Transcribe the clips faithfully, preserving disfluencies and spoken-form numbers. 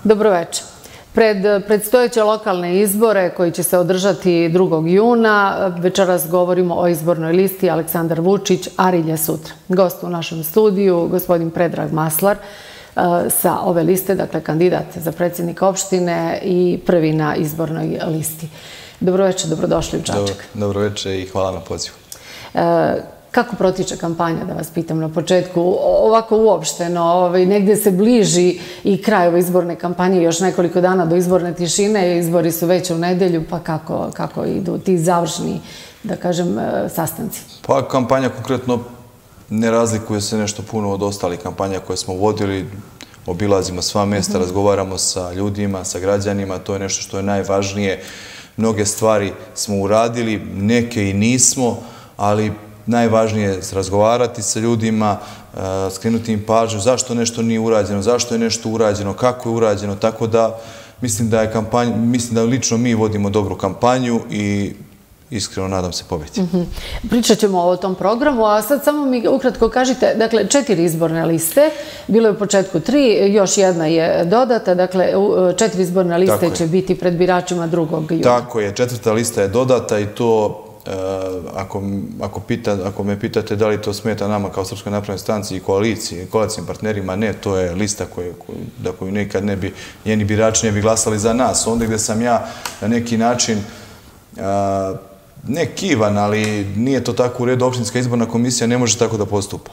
Dobroveče. Pred predstojeće lokalne izbore koji će se održati drugog juna, večeras govorimo o izbornoj listi Aleksandar Vučić, Arilje sutra. Gost u našem studiju, gospodin Predrag Maslar, sa ove liste, dakle kandidat za predsjednika opštine i prvi na izbornoj listi. Dobroveče, dobrodošli u Čačak. Dobroveče i hvala na pozivu. Kako protiče kampanja, da vas pitam na početku? Ovako uopšteno, negdje se bliži i kraj ove izborne kampanje, još nekoliko dana do izborne tišine, izbori su već u nedelju, pa kako idu ti završni, da kažem, sastanci? Pa kampanja konkretno ne razlikuje se nešto puno od ostalih kampanja koje smo vodili. Obilazimo sva mjesta, razgovaramo sa ljudima, sa građanima, to je nešto što je najvažnije. Mnoge stvari smo uradili, neke i nismo, ali najvažnije je razgovarati sa ljudima, skrenuti im pažnju zašto nešto nije urađeno, zašto je nešto urađeno, kako je urađeno, tako da mislim da je kampanja, mislim da lično mi vodimo dobru kampanju i iskreno nadam se pobjedi. Pričat ćemo o tom programu, a sad samo mi ukratko kažite, dakle, četiri izborne liste, bilo je u početku tri, još jedna je dodata, dakle, četiri izborne liste će biti pred biračima drugog juna. Tako je, četvrta lista je dodata i to, ako me pitate da li to smeta nama kao Srpskoj naprednoj stranci i koaliciji, koalicijnim partnerima, ne, to je lista da koju nekad ne bi, njeni birači ne bi glasali za nas. Onda gde sam ja na neki način ne kivan, ali nije to tako u redu, opštinska izborna komisija ne može tako da postupa.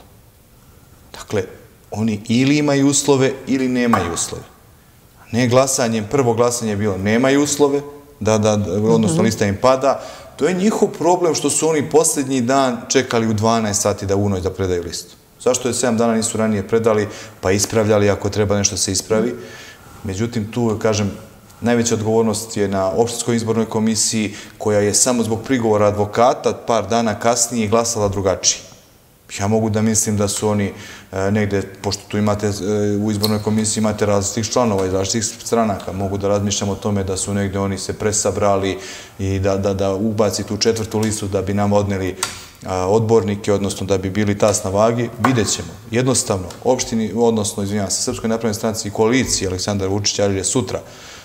Dakle, oni ili imaju uslove ili nemaju uslove. Ne glasanjem, prvo glasanje je bilo nemaju uslove, odnosno lista im pada. To je njihov problem što su oni posljednji dan čekali u dvanaest sati da u noć da predaju listu. Zašto je sedam dana nisu ranije predali, pa ispravljali ako treba nešto se ispravi. Međutim, tu, kažem, najveća odgovornost je na opštinskoj izbornoj komisiji koja je samo zbog prigovora advokata par dana kasnije glasala drugačije. Ja mogu da mislim da su oni negde, pošto tu imate u izbornoj komisiji imate različitih članova iz različitih stranaka, mogu da razmišljam o tome da su negde oni se presabrali i da ubaci tu četvrtu listu da bi nam odneli odbornike, odnosno da bi bili tas na vagi. Vidjet ćemo. Jednostavno, opštini, odnosno, izvinjam se, Srpskoj naprednoj stranci i koaliciji Aleksandar Vučić, Arilje sutra,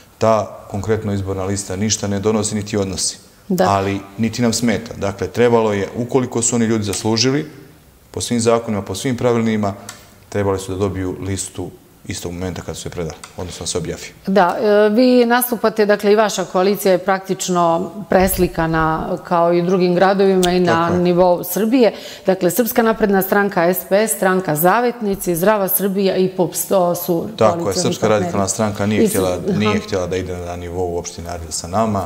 ta konkretno izborna lista ništa ne donosi niti odnosi. Ali niti nam smeta. Dakle, trebalo je, ukoliko su oni ljudi zaslužili, po svim zakonima, po svim pravilnima, trebali su da dobiju listu istog momenta kada su je predali, odnosno da se objavi. Da, vi nastupate, dakle i vaša koalicija je praktično preslikana kao i u drugim gradovima i na nivou Srbije. Dakle, Srpska napredna stranka, S P S, stranka Zavetnici, Zdrava Srbija i P U P S, to su koalicijani partneri. Tako je, Srpska radikalna stranka nije htjela da ide na nivou opštine Arilje sa nama.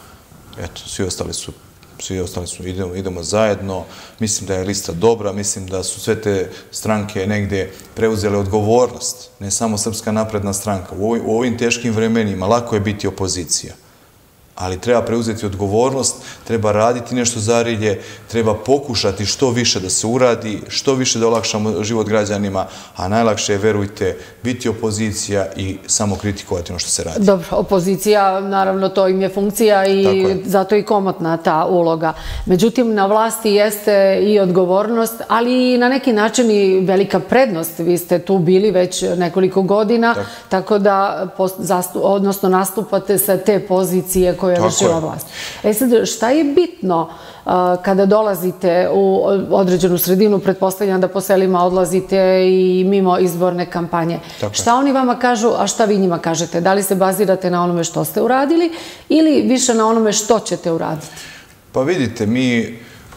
Eto, svi ostali su svi ostali su, idemo zajedno. Mislim da je lista dobra, mislim da su sve te stranke negde preuzele odgovornost, ne samo Srpska napredna stranka. U ovim teškim vremenima lako je biti opozicija, ali treba preuzeti odgovornost, treba raditi nešto za Arilje, treba pokušati što više da se uradi, što više da olakšamo život građanima, a najlakše je, verujte, biti opozicija i samo kritikovati ono što se radi. Dobro, opozicija, naravno, to im je funkcija i zato je i komotna ta uloga. Međutim, na vlasti jeste i odgovornost, ali i na neki način i velika prednost. Vi ste tu bili već nekoliko godina, tako da, odnosno, nastupate sa te pozicije koje je vršila vlast. E sad, šta je bitno kada dolazite u određenu sredinu, pretpostavljam da po selima odlazite i mimo izborne kampanje? Šta oni vama kažu, a šta vi njima kažete? Da li se bazirate na onome što ste uradili ili više na onome što ćete uraditi? Pa vidite, mi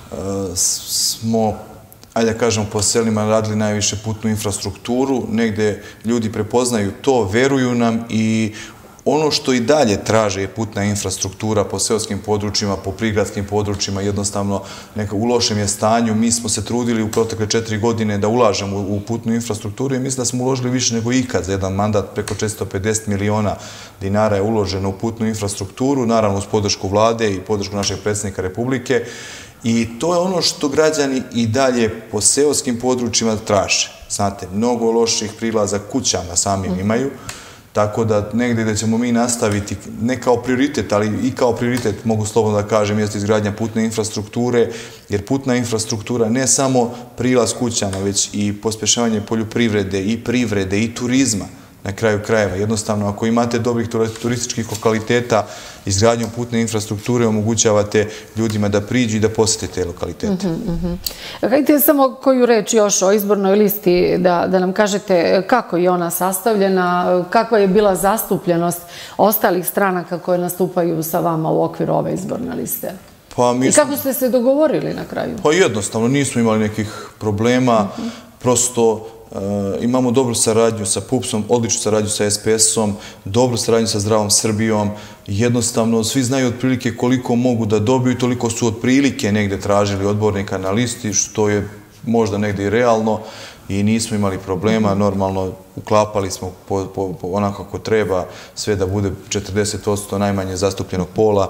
smo, ajde da kažem, po selima radili najviše putnu infrastrukturu, negde ljudi prepoznaju to, veruju nam i ono što i dalje traže je putna infrastruktura po seoskim područjima, po prigradskim područjima, jednostavno u lošem je stanju. Mi smo se trudili u protekle četiri godine da ulažemo u putnu infrastrukturu i mislim da smo uložili više nego ikad za jedan mandat. Preko četiristo pedeset miliona dinara je uloženo u putnu infrastrukturu, naravno uz podršku vlade i podršku našeg predsjednika Republike. I to je ono što građani i dalje po seoskim područjima traže. Znate, mnogo loših prilaza kućama samim imaju. Tako da negdje gdje ćemo mi nastaviti, ne kao prioritet, ali i kao prioritet, mogu slobodno da kažem, jeste izgradnja putne infrastrukture, jer putna infrastruktura ne samo prilaz kućama, već i pospešavanje poljoprivrede i privrede i turizma. na kraju krajeva. Jednostavno, ako imate dobrih turističkih lokaliteta, izgradnjom putne infrastrukture omogućavate ljudima da priđu i da posete te lokalitete. Hajde samo koju reč još o izbornoj listi, da nam kažete kako je ona sastavljena, kakva je bila zastupljenost ostalih stranaka koje nastupaju sa vama u okviru ove izborne liste. I kako ste se dogovorili na kraju? Pa jednostavno, nismo imali nekih problema, prosto imamo dobru saradnju sa P U P S-om, odličnu saradnju sa S P S-om, dobru saradnju sa Zdravom Srbijom. Jednostavno, svi znaju otprilike koliko mogu da dobiju i toliko su otprilike negde tražili odbornika na listi, što je možda negde i realno i nismo imali problema. Normalno, uklapali smo onako kako treba, sve da bude četrdeset posto najmanje zastupljenog pola,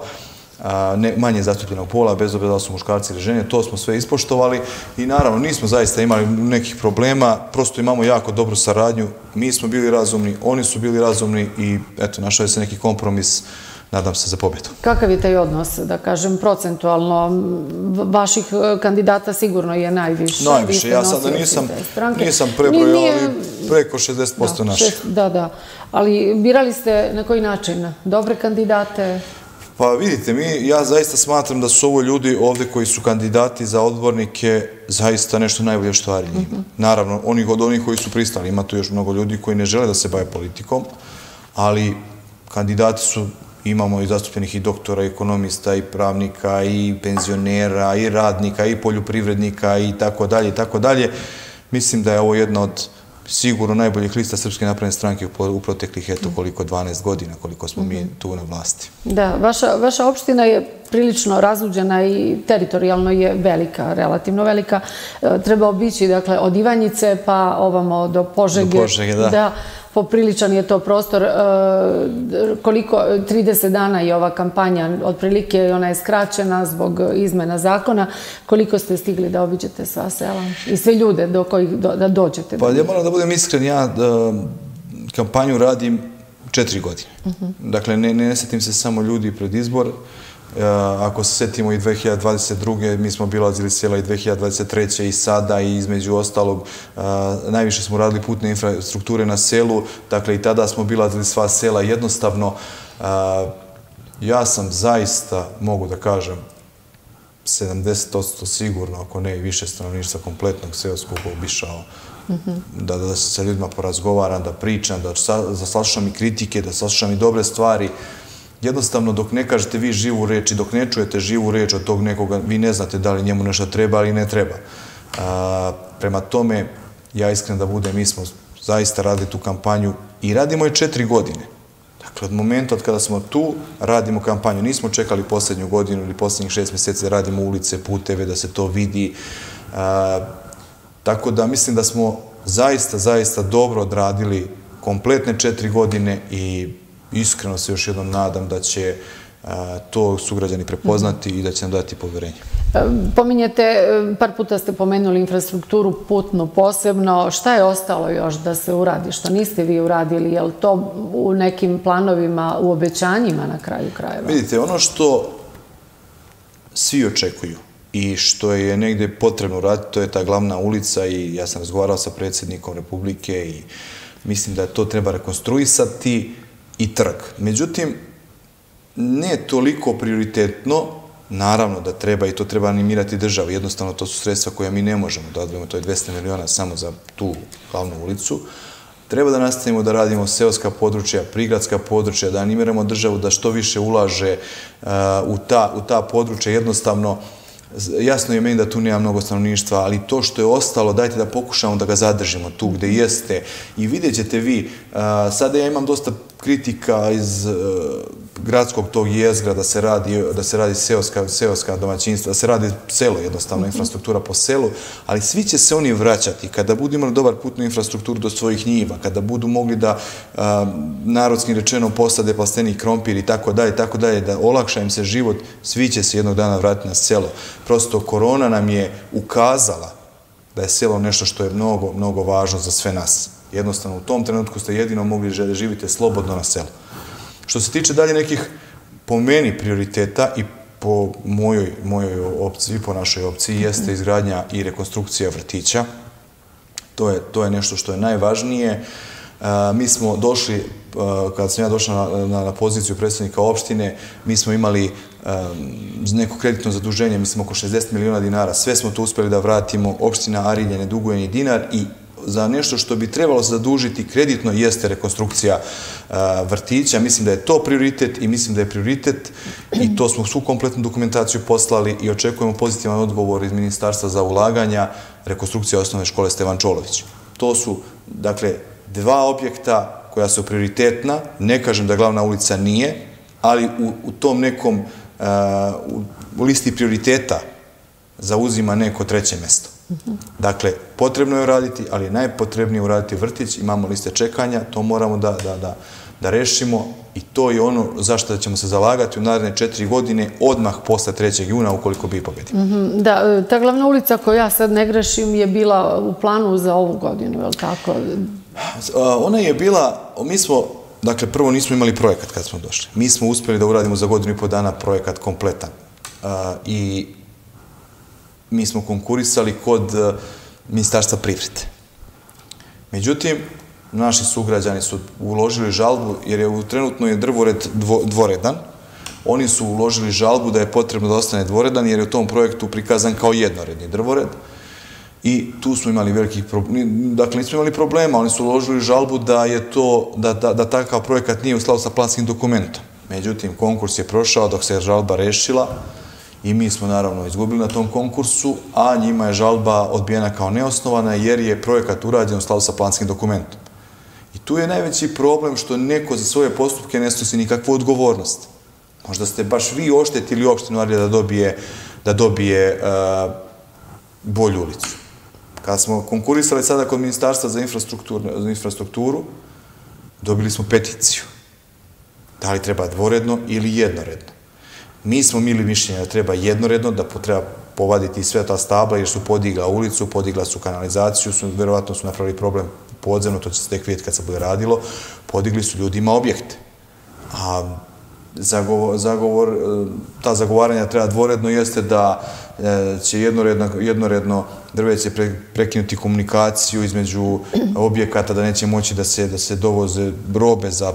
manje zastupljenog pola, bez obzira da su muškarci ili žene, to smo sve ispoštovali i naravno nismo zaista imali nekih problema, prosto imamo jako dobru saradnju, mi smo bili razumni, oni su bili razumni i eto, našao je se neki kompromis, nadam se, za pobjedu. Kakav je taj odnos, da kažem, procentualno? Vaših kandidata sigurno je najviše. Najviše, ja sada nisam prebrojao, ali preko šezdeset posto naše. Da, da, ali birali ste na koji način? Dobre kandidate? Pa vidite, ja zaista smatram da su ovo ljudi ovde koji su kandidati za odbornike zaista nešto najbolje što stvari njima. Naravno, od onih koji su pristali, ima tu još mnogo ljudi koji ne žele da se bave politikom, ali kandidati su, imamo i zastupljenih i doktora, i ekonomista, i pravnika, i penzionera, i radnika, i poljoprivrednika, i tako dalje, i tako dalje. Mislim da je ovo jedna od sigurno najboljih lista Srpske napredne stranke u proteklih, eto, koliko, dvanaest godina, koliko smo mi tu na vlasti. Da, vaša opština je prilično razuđena i teritorijalno je velika, relativno velika. Treba obići, dakle, od Ivanjice pa ovamo do Požege. Do Požege, da. Popriličan je to prostor. Koliko, trideset dana je ova kampanja, otprilike ona je skraćena zbog izmena zakona. Koliko ste stigli da obiđete sva sela i sve ljude do kojih da dođete? Pa ja moram da budem iskren, ja kampanju radim četiri godine. Dakle, ne setim se samo ljudi pred izbor. Ako se setimo i dve hiljade dvadeset druge. mi smo obilazili sela i dve hiljade dvadeset treće i sada i između ostalog najviše smo radili putne infrastrukture na selu, dakle i tada smo obilazili sva sela. Jednostavno, ja sam zaista, mogu da kažem, sedamdeset posto sigurno, ako ne i više stanovništva kompletnog seoskog obišao, da se sa ljudima porazgovaram, da pričam, da saslušam i kritike, da saslušam i dobre stvari. Jednostavno, dok ne kažete vi živu reč i dok ne čujete živu reč od tog nekoga, vi ne znate da li njemu nešto treba ili ne treba. Prema tome, ja iskren da budem, mi smo zaista radili tu kampanju i radimo je četiri godine. Dakle, od momenta od kada smo tu, radimo kampanju. Nismo čekali posljednju godinu ili posljednjih šest mjeseci da radimo ulice, puteve, da se to vidi. Tako da mislim da smo zaista, zaista dobro odradili kompletne četiri godine i iskreno se još jednom nadam da će to sugrađani prepoznati i da će nam dati poverenje. Pominjete, par puta ste pomenuli infrastrukturu putnu posebno. Šta je ostalo još da se uradi? Što niste vi uradili? Je li to u nekim planovima, u obećanjima na kraju krajeva? Vidite, ono što svi očekuju i što je negde potrebno uraditi, to je ta glavna ulica i ja sam razgovarao sa predsjednikom Republike i mislim da to treba rekonstruisati i trg. Međutim, ne toliko prioritetno, naravno da treba i to treba animirati državu, jednostavno to su sredstva koja mi ne možemo da odvojimo, to je dvesta miliona samo za tu glavnu ulicu. Treba da nastavimo da radimo seoska područja, prigradska područja, da animiramo državu da što više ulaže u ta područja. Jednostavno, jasno je meni da tu nema mnogo stanovništva, ali to što je ostalo, dajte da pokušamo da ga zadržimo tu gde jeste. I vidjet ćete vi, sada ja imam dosta kritika iz gradskog tog jezgra da se radi, da se radi seoska domaćinstva, da se radi selo, jednostavno infrastruktura po selu, ali svi će se oni vraćati kada budu imali dobar putnu infrastrukturu do svojih njiva, kada budu mogli da narodski rečeno posade plasteni krompir i tako dalje, tako dalje, da olakša im se život, svi će se jednog dana vratiti na selo. Prosto korona nam je ukazala da je selo nešto što je mnogo, mnogo važno za sve nas. Jednostavno, u tom trenutku ste jedino mogli da živite slobodno na selu. Što se tiče dalje nekih, po meni, prioriteta i po mojoj opciji, po našoj opciji, jeste izgradnja i rekonstrukcija vrtića. To je nešto što je najvažnije. Mi smo došli, kada sam ja došao na poziciju predsjednika opštine, mi smo imali neko kreditno zaduženje, mislim oko šezdeset miliona dinara. Sve smo to uspjeli da vratimo, opština Arilje ne duguje ni dinar i za nešto što bi trebalo zadužiti kreditno jeste rekonstrukcija vrtića. Mislim da je to prioritet i mislim da je prioritet i to smo svu kompletnu dokumentaciju poslali i očekujemo pozitivan odgovor iz Ministarstva za ulaganja, rekonstrukcija osnovne škole Stevan Čolović. To su, dakle, dva objekta koja su prioritetna, ne kažem da glavna ulica nije, ali u tom nekom, u listi prioriteta zauzima neko treće mesto. Dakle, potrebno je uraditi, ali je najpotrebnije uraditi vrtić, imamo liste čekanja, to moramo da rešimo i to je ono zašto ćemo se zalagati u naredne četiri godine, odmah posle trećeg juna, ukoliko bi pobedimo. Da, ta glavna ulica koju ja sad ne grešim je bila u planu za ovu godinu, je li tako? Ona je bila, mi smo, dakle, prvo nismo imali projekat kad smo došli. Mi smo uspjeli da uradimo za godinu i po dana projekat kompletan. I mi smo konkurisali kod Ministarstva privrede. Međutim, naši sugrađani su uložili žalbu, jer je trenutno je drvored dvoredan. Oni su uložili žalbu da je potrebno da ostane dvoredan, jer je u tom projektu prikazan kao jednoredni drvored. I tu smo imali velikih problema. Dakle, nismo imali problema. Oni su uložili žalbu da je to, da takav projekat nije u skladu sa planskim dokumentom. Međutim, konkurs je prošao dok se žalba rešila i mi smo naravno izgubili na tom konkursu, a njima je žalba odbijena kao neosnovana jer je projekat urađen u skladu sa planskim dokumentom. I tu je najveći problem što neko za svoje postupke ne snosi nikakvu odgovornost. Možda ste baš vi oštetili opštinu Arilje da dobije bolju ulicu. Kada smo konkurisali sada kod Ministarstva za infrastrukturu, dobili smo peticiju. Da li treba dvoredno ili jednoredno. Mi smo imali mišljenje da treba jednoredno, da treba povaditi sve ta stabla jer su podigla ulicu, podigla su kanalizaciju, verovatno su napravili problem podzemno, to će se tek vidjeti kad se bude radilo, podigli su ljudima objekte. A ta zagovaranja treba dvoredno jeste da će jednoredno drveće prekinuti komunikaciju između objekata, da neće moći da se dovoze robe za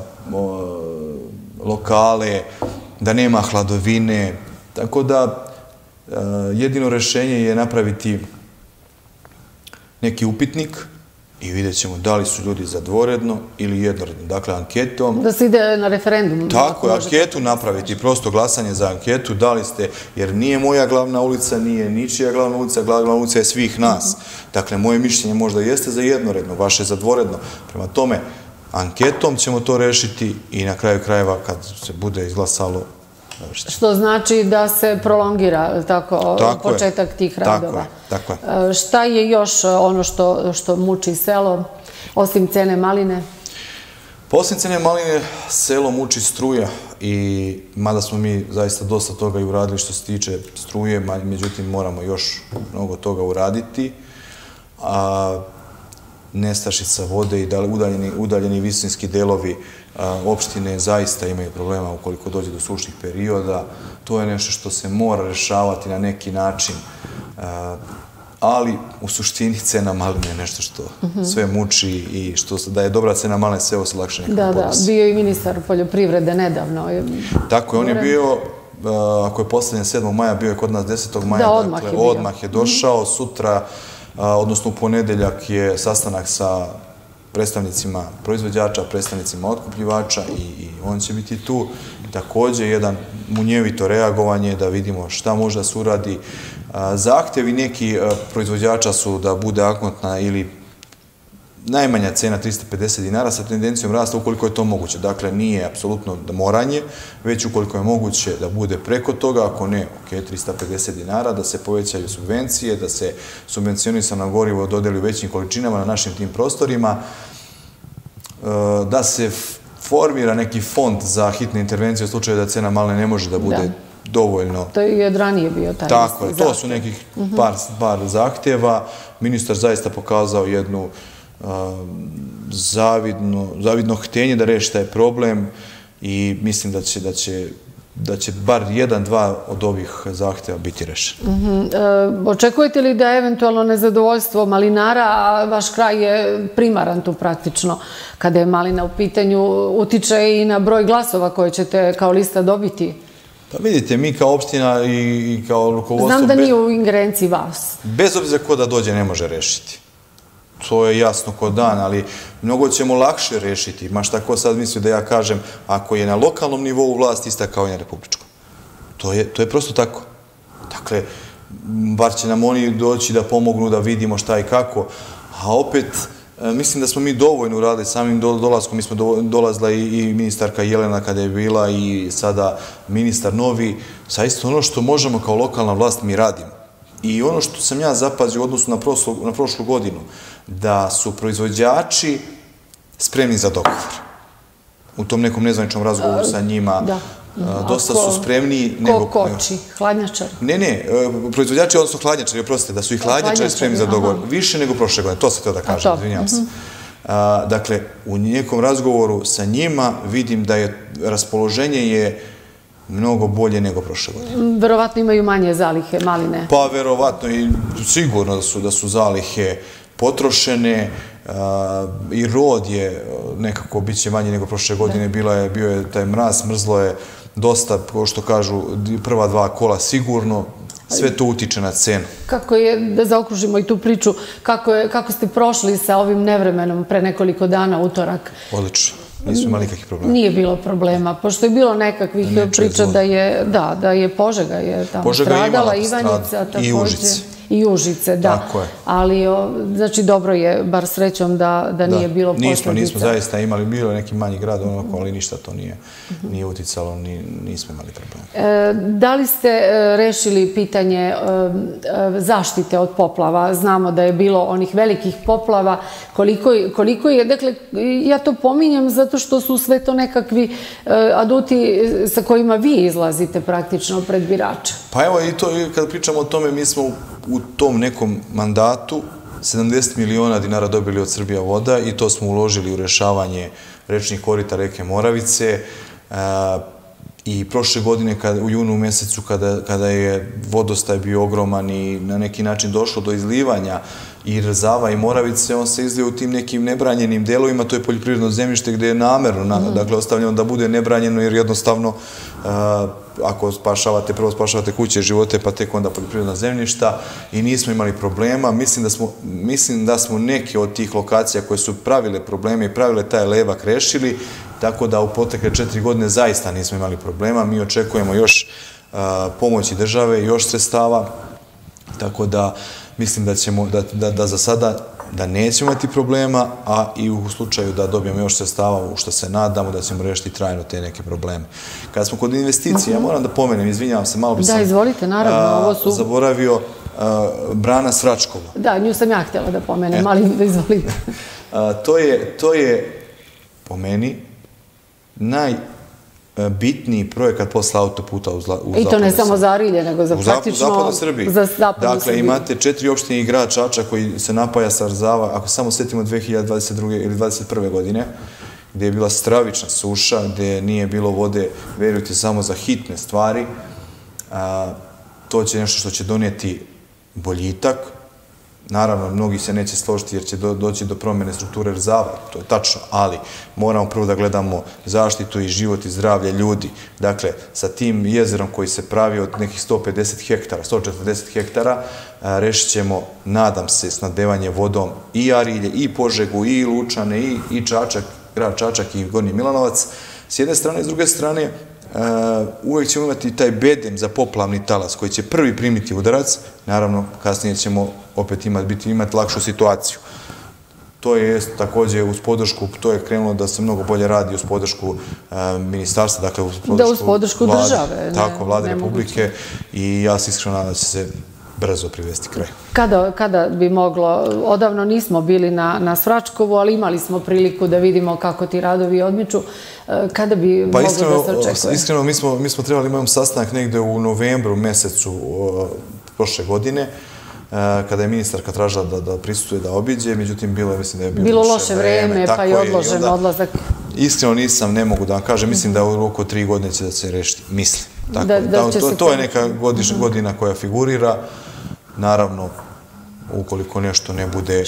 lokale, da nema hladovine. Tako da jedino rešenje je napraviti neki upitnik i vidjet ćemo da li su ljudi za dvoredno ili jednoredno. Dakle, anketom... Da se ide na referendum. Tako je, anketu napraviti, prosto glasanje za anketu, da li ste, jer nije moja glavna ulica, nije ničija glavna ulica, glavna ulica je svih nas. Dakle, moje mišljenje možda jeste za jednoredno, vaše za dvoredno. Prema tome, anketom ćemo to rešiti i na kraju krajeva, kad se bude izglasalo, što znači da se prolongira početak tih radova. Tako je, tako je. Šta je još ono što muči selo, osim cene maline? Osim cene maline, selo muči struja i mada smo mi zaista dosta toga i uradili što se tiče struje, međutim moramo još mnogo toga uraditi. Nestašica vode i udaljeni visinski delovi opštine zaista imaju problema ukoliko dođe do sušnih perioda. To je nešto što se mora rešavati na neki način, ali u suštini cena maline je nešto što sve muči i što da je dobra cena maline, sve ovo se lakše nekako podnosi. Da, da, bio je i ministar poljoprivrede nedavno. Tako je, on je bio, ako je poslednje sedmog maja, bio je kod nas desetog maja, dakle odmah je došao, sutra, odnosno u ponedeljak je sastanak sa predstavnicima proizvođača, predstavnicima otkupljivača i on će biti tu. Također jedan munjevito reagovanje da vidimo šta može da se uradi. Zahtevi neki proizvođača su da bude akontna ili najmanja cena trista pedeset dinara sa tendencijom rasta ukoliko je to moguće. Dakle, nije apsolutno moranje, već ukoliko je moguće da bude preko toga, ako ne, ok, trista pedeset dinara, da se povećaju subvencije, da se subvencionisano gorivo dodeli u većim količinama na našim tim prostorima, da se formira neki fond za hitne intervencije u slučaju da cena maline ne može da bude dovoljno. To je i od ranije bio taj zahtjev. Tako je, to su nekih par zahtjeva. Ministar zaista pokazao jednu zavidno htenje da reši taj problem i mislim da će da će bar jedan, dva od ovih zahteva biti rešeni. Očekujete li da eventualno nezadovoljstvo malinara, a vaš kraj je primaran tu praktično, kada je malina u pitanju, utiče i na broj glasova koje ćete kao lista dobiti? Pa vidite, mi kao opština i kao rukovodstvo... Znam da nije u ingerenciji vas. Bez obzira ko da dođe ne može rešiti. To je jasno ko dan, ali mnogo ćemo lakše rešiti. Ma šta ko sad misli da ja kažem, ako je na lokalnom nivou vlast ista kao i na republičkom. To je, to je prosto tako. Dakle, bar će nam oni doći da pomognu da vidimo šta i kako, a opet mislim da smo mi dovoljno uradili samim dolaskom. Mi smo dolazila i ministarka Jelena kada je bila i sada ministar novi. Zaista ono što možemo kao lokalna vlast mi radimo. I ono što sam ja zapazio u odnosu na prošlu godinu, da su proizvođači spremni za dogovor. U tom nekom nezvaničnom razgovoru sa njima dosta su spremniji nego... Ko koči? Hladnjačari? Ne, ne, proizvođači, odnosno hladnjačari, oprostite, da su i hladnjačari spremni za dogovor. Više nego prošle godine, to se teo da kažem, izvinjam se. Dakle, u nekom razgovoru sa njima vidim da je raspoloženje je mnogo bolje nego prošle godine. Verovatno imaju manje zalihe maline. Pa verovatno i sigurno da su, da su zalihe potrošene i rod je nekako bit će manje nego prošle godine. Bila je, bio je taj mraz, mrzlo je dosta, kao što kažu, prva dva kola sigurno. Sve to utiče na cenu. Kako je, da zaokružimo i tu priču, kako, je, kako ste prošli sa ovim nevremenom pre nekoliko dana, utorak? Odlično. Nismo imali nikakvih problema. Nije bilo problema, pošto je bilo nekakvih priča da je, da, da je Požega je tamo stradala, Ivanjica takođe. I Užice. I Užice, da. Tako je. Ali, znači, dobro je, bar srećom, da, da nije bilo posledica. Nismo, nismo zaista imali, bilo neki manji grad, onako, ali ništa to nije, nije uticalo, ni, nismo imali problema. E, da li ste e, rešili pitanje e, zaštite od poplava? Znamo da je bilo onih velikih poplava. Koliko, koliko je, dakle, ja to pominjem zato što su sve to nekakvi e, aduti sa kojima vi izlazite praktično pred birača. Pa evo, i to, kada pričamo o tome, mi smo u tom nekom mandatu sedamdeset miliona dinara dobili od Srbija voda i to smo uložili u rešavanje rečnih korita reke Moravice. I prošle godine u junu mesecu kada je vodostaj bio ogroman i na neki način došlo do izlivanja i Rzava i Moravice, on se izlio u tim nekim nebranjenim delovima, to je poljoprivredno zemljište gde je namerno, dakle, ostavljeno da bude nebranjeno jer jednostavno ako spašavate, prvo spašavate kuće, živote, pa tek onda poljoprivredna zemljišta i nismo imali problema. Mislim da smo, mislim da smo neke od tih lokacija koje su pravile probleme i pravile taj levak rešili, tako da u protekle četiri godine zaista nismo imali problema. Mi očekujemo još pomoći države, još sredstava, tako da mislim da ćemo, da, da za sada da nećemo imati problema, a i u slučaju da dobijemo još sredstava, u što se nadamo da ćemo rešiti trajno te neke probleme. Kada smo kod investicije, ja moram da pomenem, izvinjavam se, malo bi sam... Da, izvolite, naravno, ovo su... Zaboravio brana Svračkova. Da, nju sam ja htjela da pomenem, ali izvolite. To je, to je, po meni, najbitniji projekat posle autoputa u zapadnoj Srbiji. I to ne samo za Arilje, nego za praktično... U zapadnoj Srbiji. Dakle, imate četiri opštine i grad Čačak koji se napaja sa Rzava, ako samo setimo dve hiljade dvadeset druge ili dvadeset prve godine, gde je bila stravična suša, gde nije bilo vode, verujte, samo za hitne stvari. To će nešto što će donijeti boljitak. Naravno, mnogi se neće složiti jer će doći do promjene strukture Rzava, to je tačno, ali moramo prvo da gledamo zaštitu i život i zdravlje ljudi. Dakle, sa tim jezerom koji se pravi od nekih sto pedeset hektara, sto četrdeset hektara, rešit ćemo, nadam se, snadbevanje vodom i Arilje, i Požegu, i Lučane, i Čačak, grad Čačak i Gornji Milanovac. S jedne strane i s druge strane, uvek ćemo imati taj bedem za poplavni talas koji će prvi primiti udarac, naravno kasnije ćemo opet imati lakšu situaciju. To je također uz podršku, to je krenulo da se mnogo bolje radi uz podršku ministarstva, dakle uz podršku države. Tako, vlade Republike i ja se iskreno nadam da će se brzo privesti kraj. Kada bi moglo, odavno nismo bili na Svračkovu, ali imali smo priliku da vidimo kako ti radovi odmiču, kada bi moglo da se očekuje? Iskreno, mi smo trebali imati sastanak negde u novembru mesecu prošle godine, kada je ministarka tražila da prisustuje, da obiđe, međutim bilo je, mislim da je bilo loše vreme, pa je odložen odlazak. Iskreno nisam, ne mogu da vam kažem, mislim da u roku tri godine će da se rešiti, mislim. To je neka godina koja figurira, naravno, ukoliko nešto ne bude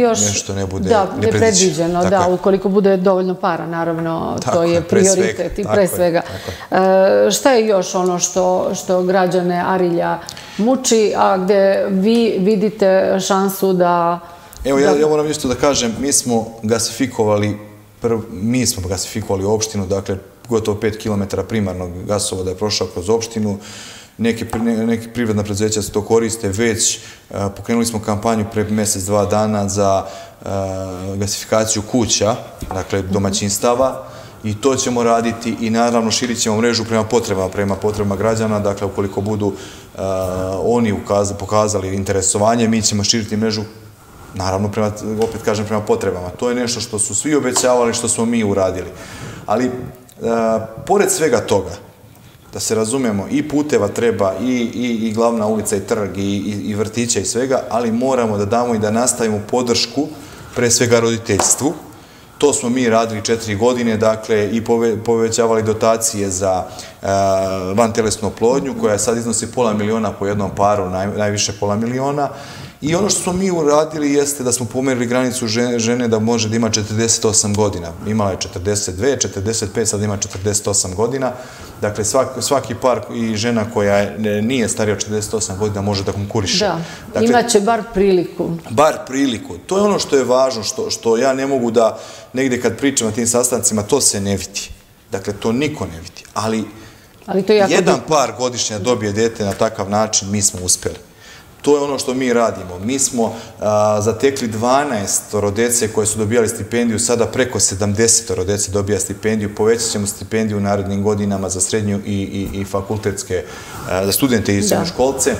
nepredviđeno. Da, ukoliko bude dovoljno para, naravno, to je prioritet i pre svega. Šta je još ono što građane Arilja muči, a gde vi vidite šansu da... Evo, ja moram isto da kažem, mi smo gasifikovali, mi smo gasifikovali opštinu, dakle, gotovo pet kilometara primarnog gasovoda je prošao kroz opštinu. Neke privredna preduzeća se to koriste, već pokrenuli smo kampanju pre mesec, dva dana za gasifikaciju kuća, dakle domaćinstava, i to ćemo raditi i naravno širit ćemo mrežu prema potrebama, prema potrebama građana, dakle ukoliko budu oni pokazali interesovanje, mi ćemo širiti mrežu, naravno, opet kažem, prema potrebama. To je nešto što su svi obećavali, što smo mi uradili. Ali, pored svega toga, da se razumemo, i puteva treba, i glavna ulica, i trg, i vrtića, i svega, ali moramo da damo i da nastavimo podršku, pre svega roditeljstvu. To smo mi radili četiri godine, dakle, i povećavali dotacije za vantelesnu oplodnju, koja sad iznosi pola miliona po jednom paru, najviše pola miliona. I ono što smo mi uradili jeste da smo pomerili granicu žene da može da ima četrdeset osam godina. Imala je četrdeset dve, četrdeset pet, sad ima četrdeset osam godina. Dakle, svaki par i žena koja nije starija od četrdeset osam godina može da konkuriše. Da, imaće bar priliku. Bar priliku. To je ono što je važno, što ja ne mogu da negde kad pričam na tim sastancima, to se ne vidi. Dakle, to niko ne vidi. Ali jedan par godišnja dobije dete na takav način, mi smo uspeli. To je ono što mi radimo. Mi smo zatekli dvanaest dece koje su dobijali stipendiju, sada preko sedamdeset dece dobija stipendiju, povećat ćemo stipendiju u narednim godinama za srednju i fakultetske, za studente i srednjoškolce.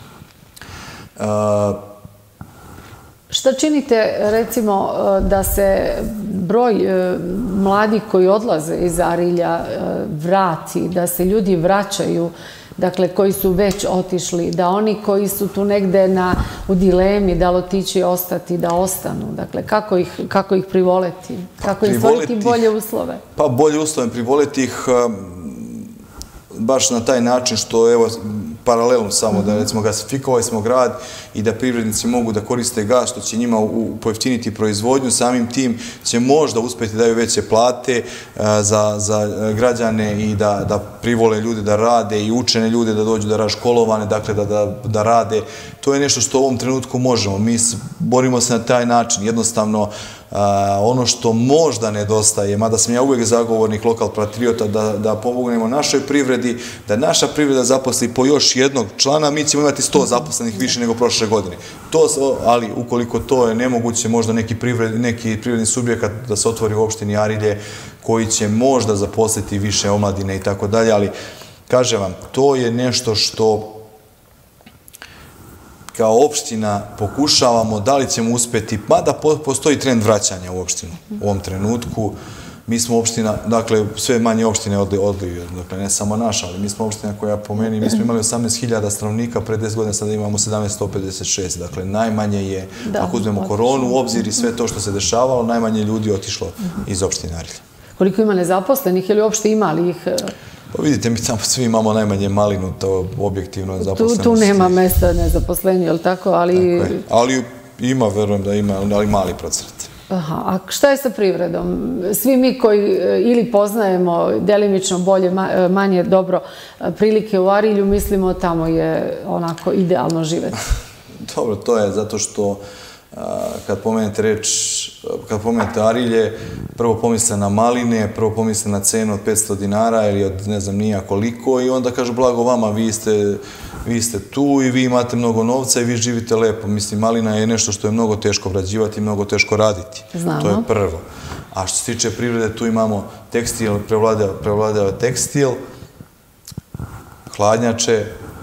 Šta činite, recimo, da se broj mladih koji odlaze iz Arilja vrati, da se ljudi vraćaju, dakle, koji su već otišli, da oni koji su tu negde u dilemi, da li otići i ostati, da ostanu? Dakle, kako ih privoleti? Kako im stvoriti bolje uslove? Pa bolje uslove, privoleti ih baš na taj način što, evo, paralelno samo da, recimo, gasifikovali smo grad i da privrednici mogu da koriste gas, što će njima pojeftiniti proizvodnju, samim tim će možda uspeti da daju veće plate za građane i da privole ljude da rade i učene ljude da dođu da rade školovane, dakle da rade. To je nešto što u ovom trenutku možemo. Mi borimo se na taj način. Jednostavno, ono što možda nedostaje, mada sam ja uvek zagovornik lokal patriota, da pomognemo našoj privredi, da naša privreda zaposli po još jednog člana, mi ćemo imati sto zaposlenih više nego prošle godine. Ali ukoliko to je nemoguće, možda neki privredni subjekat da se otvori u opštini Arilje koji će možda zaposliti više omladine i tako dalje, ali kažem vam, to je nešto što kao opština pokušavamo, da li ćemo uspeti, mada postoji trend vraćanja u opštinu u ovom trenutku. Mi smo opština, dakle, sve manje opštine odliju, dakle, ne samo naša, ali mi smo opština koja po meni, mi smo imali osamnaest hiljada stanovnika, pre deset godina sada imamo sedamnaest hiljada sto pedeset šest, dakle, najmanje je, ako uzmemo koronu u obzir i sve to što se dešavalo, najmanje ljudi otišlo iz opštine Arilje. Koliko ima nezaposlenih ili uopšte ima li ih? Pa vidite, mi tamo svi imamo najmanje malinu, to objektivno zaposlenosti. Tu nema mesta nezaposlenju, je li tako? Ali ima, verujem da ima, ali mali procenat. Aha, a šta je sa privredom? Svi mi koji ili poznajemo delimično bolje, manje dobro prilike u Arilju, mislimo tamo je onako idealno živeti. Dobro, to je zato što kad pomenete reč, kad pomenete Arilje, prvo pomisle na maline, prvo pomisle na cenu od petsto dinara ili od ne znam nija koliko i onda kažu blago vama, vi ste tu i vi imate mnogo novca i vi živite lepo. Mislim, malina je nešto što je mnogo teško obrađivati i mnogo teško raditi. To je prvo. A što se tiče privrede, tu imamo tekstil, prevladava tekstil, hladnjače,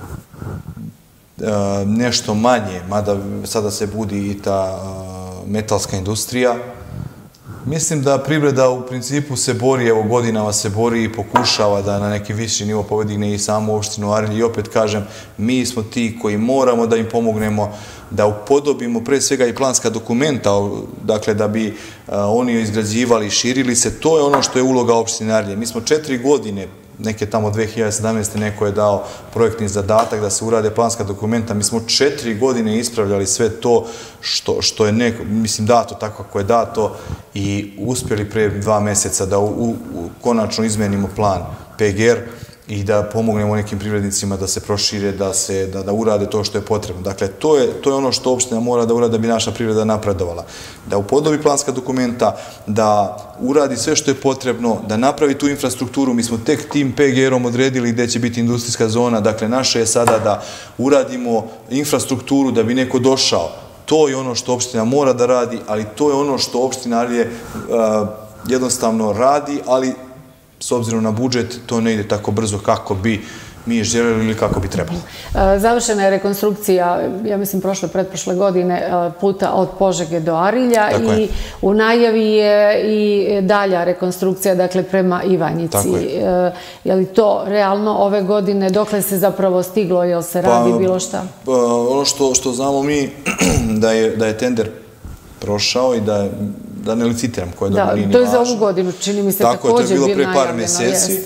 nešto manje, mada sada se budi i ta metalska industrija, Mislim da privreda u principu se bori, evo godinama se bori i pokušava da na neki viši nivo povedigne i samu opštinu Arilje i opet kažem, mi smo ti koji moramo da im pomognemo, da upodobimo pre svega i planska dokumenta, dakle da bi oni izgrađivali, širili se, to je ono što je uloga opštine Arilje. Mi smo četiri godine, neke tamo dve hiljade sedamnaeste. neko je dao projektni zadatak da se urade planska dokumenta. Mi smo četiri godine ispravljali sve to što je neko, mislim, dato tako kako je dato i uspjeli pre dva meseca da konačno izmenimo plan P G R i da pomognemo nekim privrednicima da se prošire, da urade to što je potrebno. Dakle, to je ono što opština mora da urade da bi naša privreda napredovala. Da upodobi planska dokumenta, da uradi sve što je potrebno, da napravi tu infrastrukturu. Mi smo tek tim P G R-om odredili gde će biti industrijska zona. Dakle, naše je sada da uradimo infrastrukturu da bi neko došao. To je ono što opština mora da radi, ali to je ono što opština Arilje jednostavno radi, ali s obzirom na budžet, to ne ide tako brzo kako bi mi željeli ili kako bi trebalo. Završena je rekonstrukcija, ja mislim, prošle, pretprošle godine puta od Požege do Arilja i u najavi je i dalja rekonstrukcija, dakle, prema Ivanjici. Je li to realno ove godine, dokle se zapravo stiglo, je li se radi bilo šta? Ono što znamo mi, da je tender prošao i da je da ne licitiram koje dobro nije ni važno. Da, to je za ovu godinu, čini mi se također bilo najavljeno. Tako je, to je bilo pre par meseci.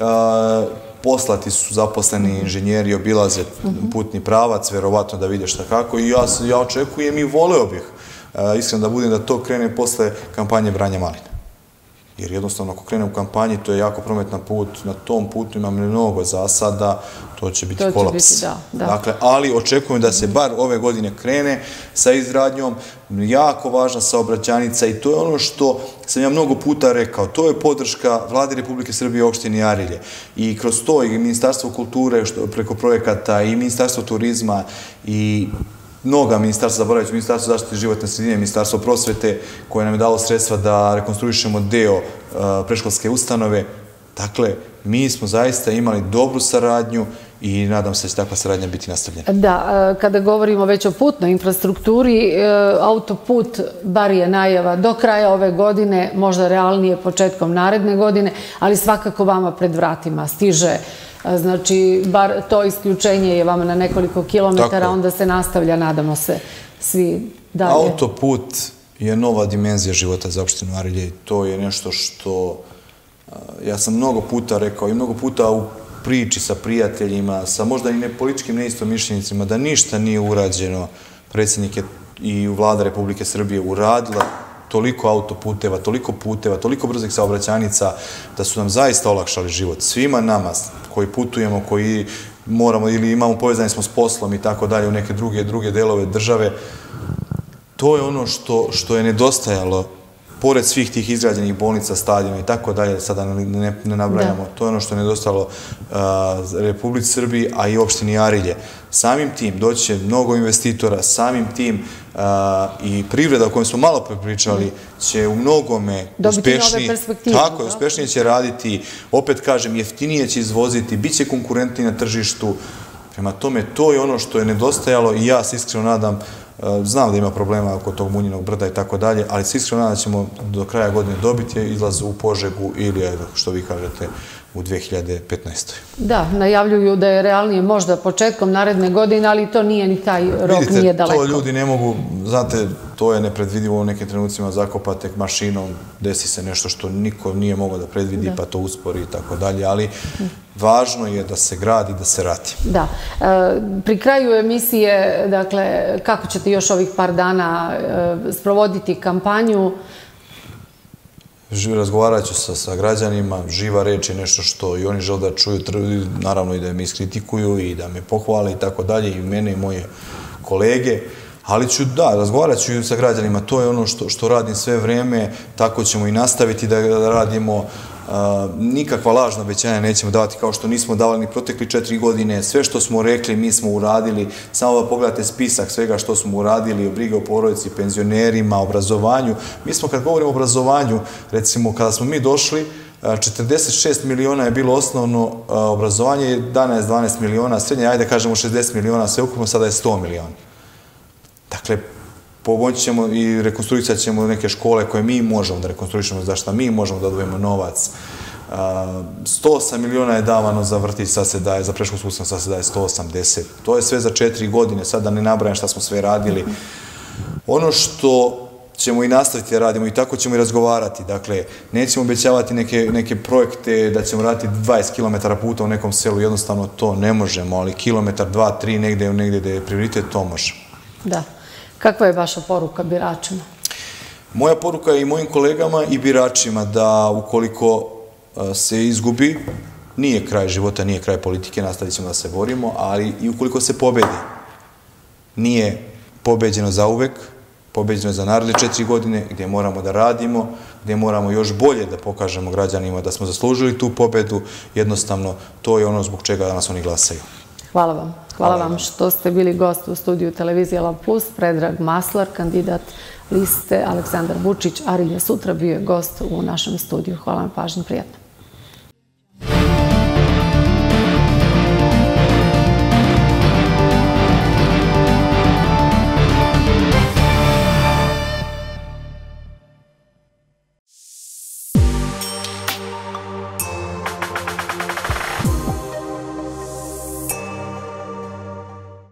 Poslati su zaposleni inženjeri, obilaze putni pravac, verovatno da vide šta kako i ja očekujem i voleo bih, iskreno da budem, da to krene posle kampanje branja malina. Jer jednostavno ako krene u kampanji, to je jako prometan put, na tom putu imam mnogo zasada, to će biti kolaps. Dakle, ali očekujem da se bar ove godine krene sa izradnjom, jako važna saobraćajnica i to je ono što sam ja mnogo puta rekao, to je podrška Vlade Republike Srbije i opštini Arilje. I kroz to i Ministarstvo kulture preko projekata i Ministarstvo turizma i mnoga ministarstva, zaboravit ću Ministarstvo zaštite životne sredine, Ministarstvo prosvete, koje nam je dalo sredstva da rekonstruišemo deo predškolske ustanove. Dakle, mi smo zaista imali dobru saradnju i nadam se da će takva saradnja biti nastavljena. Da, kada govorimo već o putnoj infrastrukturi, autoput, bar je najava do kraja ove godine, možda realnije početkom naredne godine, ali svakako vama pred vratima stiže. Znači, bar to isključenje je vama na nekoliko kilometara, onda se nastavlja, nadamo se, svi dalje. Autoput je nova dimenzija života za opštinu Arilje i to je nešto što ja sam mnogo puta rekao i mnogo puta u priči sa prijateljima, sa možda i ne političkim neistomišljenicima, da ništa nije urađeno. Predsjednik i Vlada Republike Srbije uradila toliko autoputeva, toliko puteva, toliko brzih saobraćajnica, da su nam zaista olakšali život. Svima nama koji putujemo, koji moramo ili imamo povezani smo s poslom i tako dalje u neke druge delove države, to je ono što je nedostajalo, pored svih tih izgrađenih bolnica, stadiona i tako dalje, sada ne nabrajamo, to je ono što je nedostajalo Republici Srbiji, a i opštini Arilje. Samim tim doći će mnogo investitora, samim tim i privreda o kojoj smo malo pričali će u mnogome uspešnije, tako je, uspešnije će raditi, opet kažem, jeftinije će izvoziti, bit će konkurentni na tržištu. Prema tome, to je ono što je nedostajalo i ja se iskreno nadam, znam da ima problema oko tog Munjinog brda i tako dalje, ali se iskreno nadam da ćemo do kraja godine dobiti izlaz u Požegu ili, što vi kažete, u dve hiljade petnaestoj. Da, najavljuju da je realnije možda početkom naredne godine, ali to nije ni taj rok, nije daleko. Vidite, to ljudi ne mogu, znate, to je nepredvidivo u nekim trenucima, zakopate mašinom, desi se nešto što niko nije mogao da predvidi, pa to uspori i tako dalje, ali važno je da se gradi, da se radi. Da. Pri kraju emisije, dakle, kako ćete još ovih par dana sprovoditi kampanju? Razgovarat ću sa građanima, živa reč je nešto što i oni žele da čuju, naravno i da me iskritikuju i da me pohvale i tako dalje, i mene i moje kolege, ali ću, da, razgovarat ću i sa građanima, to je ono što radim sve vreme, tako ćemo i nastaviti da radimo. Nikakva lažna obećanja nećemo davati kao što nismo davali ni protekli četiri godine. Sve što smo rekli mi smo uradili. Samo da pogledate spisak svega što smo uradili, o brige o porodici, penzionerima, obrazovanju. Mi smo, kad govorimo o obrazovanju, recimo kada smo mi došli, četrdeset šest miliona je bilo osnovno obrazovanje, jedanaest do dvanaest miliona, srednje, ajde kažemo šezdeset miliona, sve ukupno sada je sto miliona. Dakle, pomoći ćemo i rekonstruisat ćemo neke škole koje mi možemo da rekonstruišemo, za što mi možemo da odvojimo novac. sto osam miliona je davano za vrtić, sad se daje, za predškolsku ustanovu sad se daje sto osamdeset. To je sve za četiri godine, sad da ne nabrajam šta smo sve radili. Ono što ćemo i nastaviti da radimo i tako ćemo i razgovarati. Dakle, nećemo obećavati neke projekte da ćemo raditi dvadeset kilometara puta u nekom selu, jednostavno to ne možemo, ali kilometar, dva, tri, negde gde je prioritet, to može. Da. Kakva je vaša poruka biračima? Moja poruka je i mojim kolegama i biračima da ukoliko se izgubi, nije kraj života, nije kraj politike, nastavit ćemo da se borimo, ali i ukoliko se pobedi, nije pobeđeno zauvek, pobeđeno je za naredne četiri godine, gdje moramo da radimo, gdje moramo još bolje da pokažemo građanima da smo zaslužili tu pobedu, jednostavno to je ono zbog čega danas oni glasaju. Hvala vam. Hvala vam što ste bili gost u studiju Televizije Lav plus. Predrag Maslar, kandidat liste Aleksandar Vučić, Arilje sutra bio je gost u našem studiju. Hvala vam, pažnje, prijatno.